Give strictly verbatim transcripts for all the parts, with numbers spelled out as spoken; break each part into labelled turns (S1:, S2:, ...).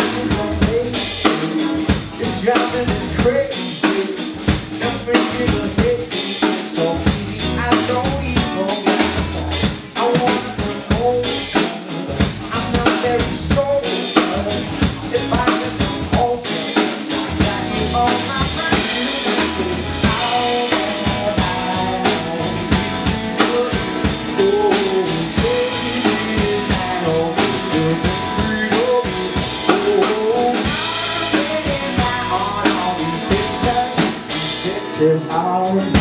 S1: It's driving us crazy. I'm making a hit. It's so easy, I don't even get. I wanna come home. I'm not very sober. If I can come home, I got you on my mind tonight. All that I want is to oh, baby, I know it's good freedom. Oh, I'm my on all these pictures, pictures are you.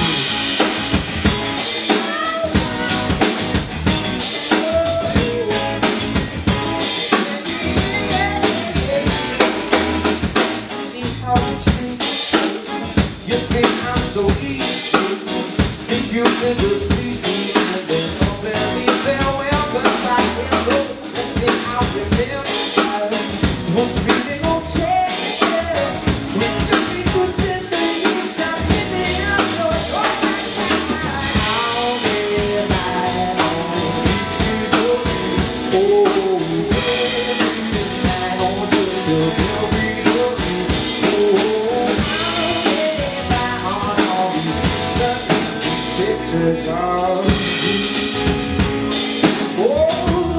S1: You think I'm so easy? If you can just please me, and then don't let me farewell, 'cause I can't go. Let's get out remember what's feeling on change. It's a because in the east I'm giving up no choice. I'll be right on pieces of you. Oh, baby, I want to feel the breeze of you. Pictures of you. Oh,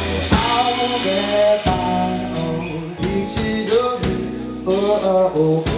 S1: all that I own, pictures of you. Oh, oh, oh.